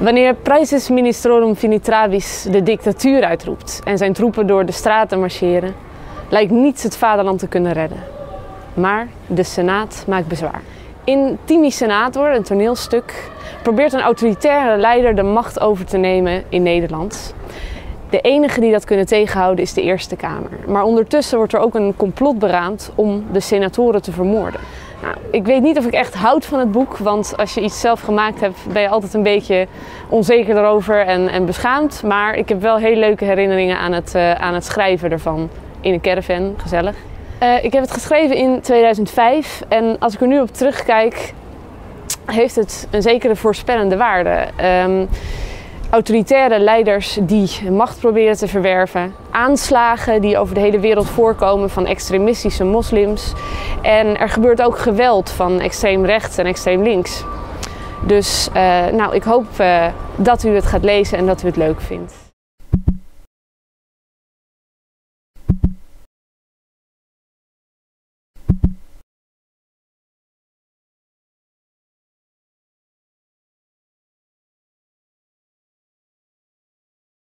Wanneer Praeses Ministrorum Finitravis de dictatuur uitroept en zijn troepen door de straten marcheren, lijkt niets het vaderland te kunnen redden. Maar de Senaat maakt bezwaar. In Timmy Senator, een toneelstuk, probeert een autoritaire leider de macht over te nemen in Nederland. De enige die dat kunnen tegenhouden is de Eerste Kamer. Maar ondertussen wordt er ook een complot beraamd om de senatoren te vermoorden. Nou, ik weet niet of ik echt houd van het boek, want als je iets zelf gemaakt hebt ben je altijd een beetje onzeker erover en beschaamd. Maar ik heb wel heel leuke herinneringen aan het schrijven ervan in een caravan, gezellig. Ik heb het geschreven in 2005 en als ik er nu op terugkijk, heeft het een zekere voorspellende waarde. Autoritaire leiders die macht proberen te verwerven, aanslagen die over de hele wereld voorkomen van extremistische moslims en er gebeurt ook geweld van extreem rechts en extreem links. Dus ik hoop dat u het gaat lezen en dat u het leuk vindt.